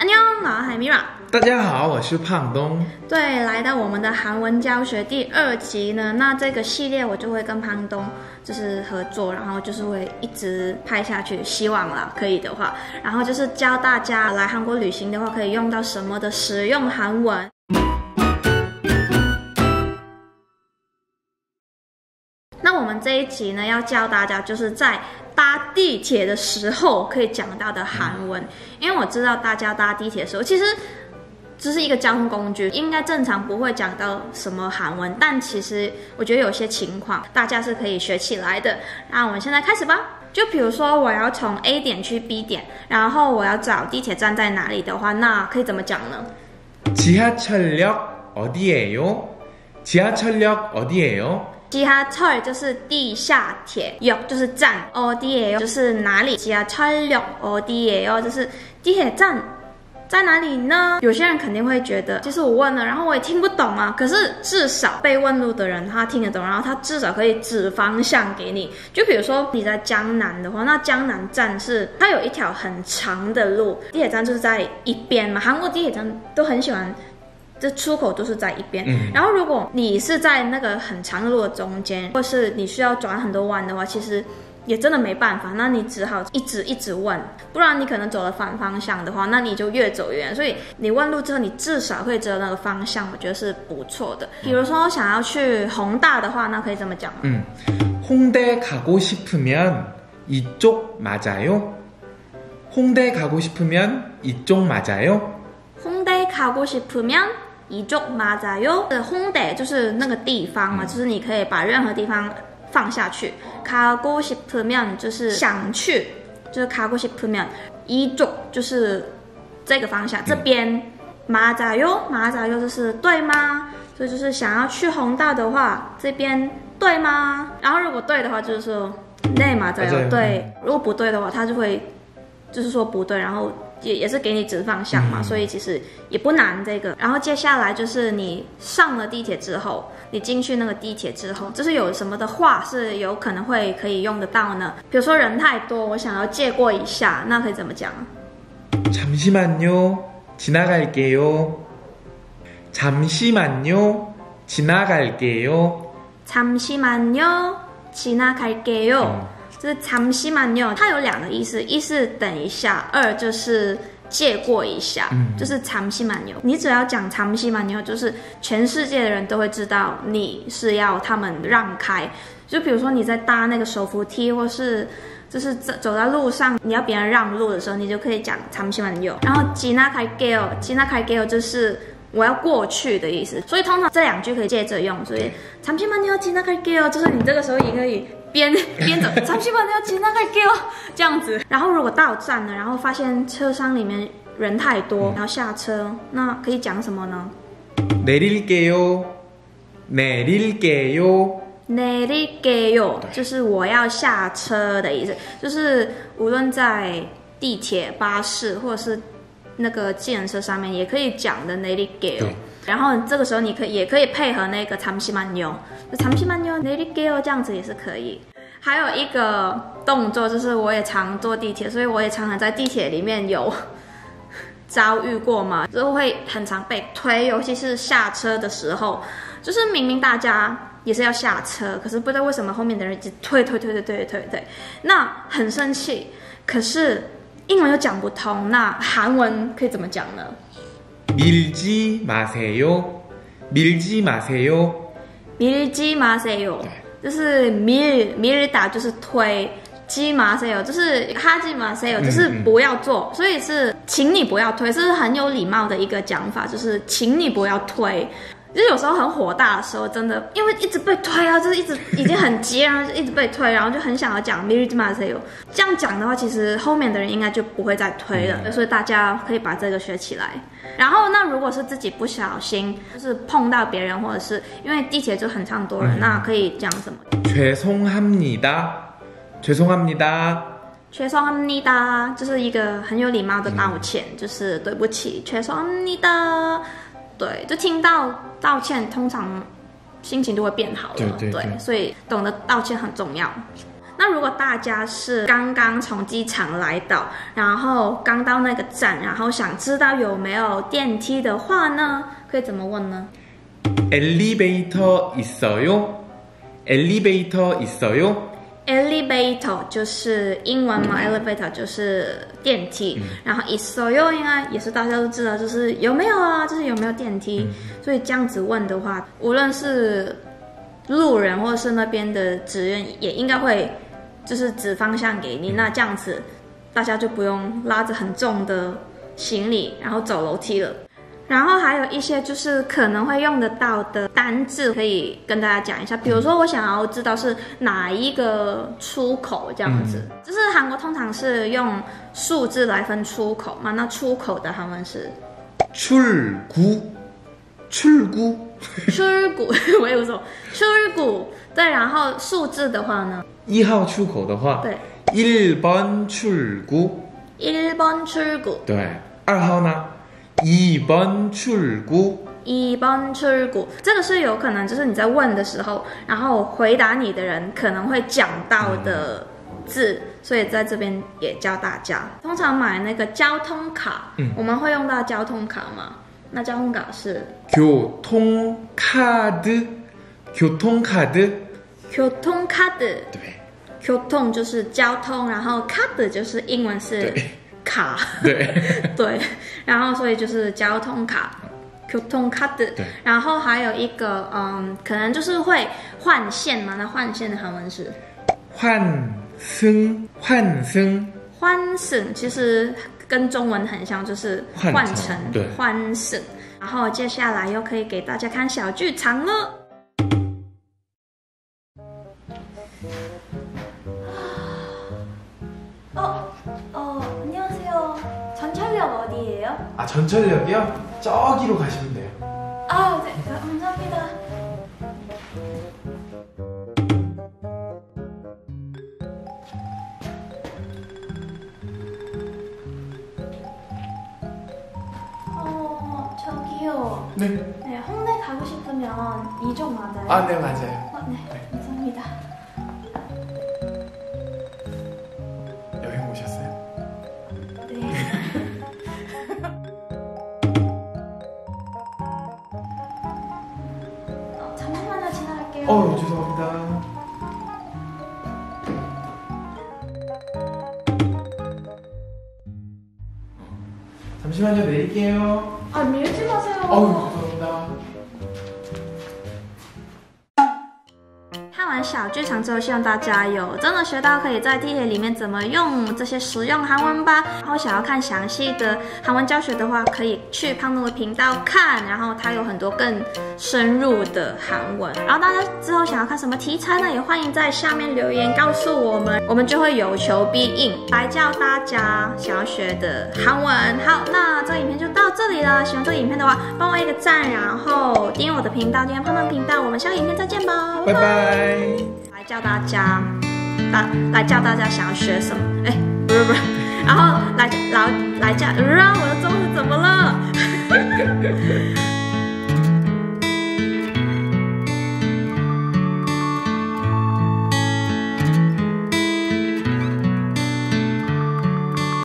안녕，我是Mira。 大家好，我是胖东。 对，来到我们的韩文教学第2集呢，那这个系列我就会跟胖东就是合作，然后就是会一直拍下去，希望啦可以的话，然后就是教大家来韩国旅行的话可以用到什么的实用韩文。那我们这一集呢，要教大家就是在搭地铁的时候可以讲到的韩文，因为我知道大家搭地铁的时候，其实这是一个交通工具，应该正常不会讲到什么韩文，但其实我觉得有些情况大家是可以学起来的。那我们现在开始吧。就比如说我要从 A 点去 B 点，然后我要找地铁站在哪里的话，那可以怎么讲呢？ 지하철역어디예요？지하철역어디예요？ 지하철就是地下铁，역就是站，어디예요就是哪里。지하철역 어디예요就是地铁站在哪里呢？有些人肯定会觉得，其实我问了，然后我也听不懂啊。可是至少被问路的人他听得懂，然后他至少可以指方向给你。就比如说你在江南的话，那江南站是它有一条很长的路，地铁站就是在一边嘛。韩国地铁站都很喜欢。这出口都是在一边，然后如果你是在那个很长的路的中间，或是你需要转很多弯的话，其实也真的没办法，那你只好一直问，不然你可能走了反方向的话，那你就越走越远。所以你问路之后，你至少会知道那个方向，我觉得是不错的。比如说想要去弘大的话，那可以这么讲。 홍대 가고 싶으면 이쪽 맞아요? 홍대 가고 싶으면 이쪽 맞아요? 홍대 가고 싶으면 이쪽 맞아요？ 홍대就是那个地方嘛，就是你可以把任何地方放下去。가고 싶으면就是想去，就是 가고 싶으면 이쪽就是这个方向，这边。맞아요就是对吗？所以就是想要去弘大的话，这边对吗？然后如果对的话，就是说네 맞아요对。如果不对的话，他就会就是说不对，然后。也是给你指方向嘛，所以其实也不难这个。然后接下来就是你上了地铁之后，你进去那个地铁之后，就是有什么的话是有可能会可以用得到呢？比如说人太多，我想要借过一下，那可以怎么讲 ？잠시만요, 지나갈게요. 잠시만요, 지나갈게요. 잠시만요, 지나갈게요。就是 잠시만요， 它有2个意思，一是等一下，二就是借过一下，就是 잠시만요。你只要讲 잠시만요， 就是全世界的人都会知道你是要他们让开。就比如说你在搭那个手扶梯，或是就是走在路上，你要别人让路的时候，你就可以讲 잠시만요。然后 지나갈게요就是我要过去的意思，所以通常这2句可以接着用。所以 잠시만요, 지나갈게요就是你这个时候也可以边走잠시만요, 지나갈게요这样子。然后如果到站了，然后发现车厢里面人太多，然后下车，那可以讲什么呢？ 내릴게요, 내릴게요。 내릴게요就是我要下车的意思，就是无论在地铁、巴士或者是那个计程车上面也可以讲的 내릴게요。 然后这个时候你也可以配合那个 잠시만요， 잠시만요, 내릴게요这样子也是可以。还有一个动作就是我也常坐地铁，所以我也常常在地铁里面有遭遇过嘛，就会很常被推，尤其是下车的时候，就是明明大家也是要下车，可是不知道为什么后面的人一直推，那很生气。可是英文又讲不通，那韩文可以怎么讲呢？ 밀지 마세요, 밀지 마세요, 밀지 마세요， 就是밀다就是推，지 마세요就是하지 마세요就是不要做，所以是请你不要推，这是很有礼貌的一个讲法，就是请你不要推。就是有时候很火大的时候，真的因为一直被推啊，就是已经很急，然后就一直被推，然后就很想要讲 밀지 마세요。 这样讲的话，其实后面的人应该就不会再推了，所以大家可以把这个学起来。然后那如果是自己不小心，就是碰到别人，或者是因为地铁就很常多人，那可以讲什么？ 죄송합니다, 죄송합니다。 죄송합니다就是一个很有礼貌的道歉，就是对不起， 죄송합니다。 对，就听到道歉，通常心情就会变好了。对，所以懂得道歉很重要。 那如果大家是刚刚从机场来到，然后刚到那个站，然后想知道有没有电梯的话呢，可以怎么问呢？ 엘리베이터 있어요? 엘리베이터 있어요? Elevator 就是英文嘛，elevator 就是电梯，然后 있어요应该也是大家都知道，就是有没有啊，就是有没有电梯。所以这样子问的话，无论是路人或者是那边的职员，也应该会就是指方向给你。那这样子，大家就不用拉着很重的行李，然后走楼梯了。然后还有一些就是可能会用得到的单字，可以跟大家讲一下。比如说，我想要知道是哪一个出口这样子，就是韩国通常是用数字来分出口嘛。那出口的韩文是 출구. 출구. 출구， 我也不说 출구。对，然后数字的话呢 1号出口的话， 对 1번 출구. 1번 출구。 对，2号呢 2번 출구. 2번 출구， 这个是有可能就是你在问的时候，然后回答你的人可能会讲到的字，所以在这边也教大家。通常买那个交通卡，我们会用到交通卡吗？那交通卡是 교통카드. 교통카드. 교통카드。 对， 교통就是交通，然后 card 就是英文是卡。 对对，然后所以就是交通卡。교통카드， 然后还有一个可能就是会换线嘛，那换线的韩文是 환승. 환승. 换省，其实跟中文很像，就是换乘， 对， 换省。然后接下来又可以给大家看小剧场了。안녕하세요. 전철역 어디예요? 아, 전철역이요? 저기로 가시면 돼요. 아, 네, 감사합니다. 저기요. 네. 네, 홍대 가고 싶으면 이쪽 맞아요? 아, 네, 맞아요. 네, 감사합니다. 여행 오셨어요? 네. 잠시만요, 지나갈게요. 죄송합니다. 잠시만요, 내릴게요. 아, 밀지 마세요. 죄송합니다. 看完小剧场之后，希望大家有真的学到可以在地铁里面怎么用这些实用韩文吧。然后想要看详细的韩文教学的话，可以去胖东的频道看，然后它有很多更深入的韩文。然后大家之后想要看什么题材呢？也欢迎在下面留言告诉我们，我们就会有求必应来教大家想要学的韩文。好，那这个影片就到这里了。喜欢这个影片的话，帮我一个赞，然后订阅我的频道，订阅胖胖频道。我们下个影片再见吧， 拜拜。 来教大家，来教大家想要学什么？哎，不是，然后来教，我的中文怎么了？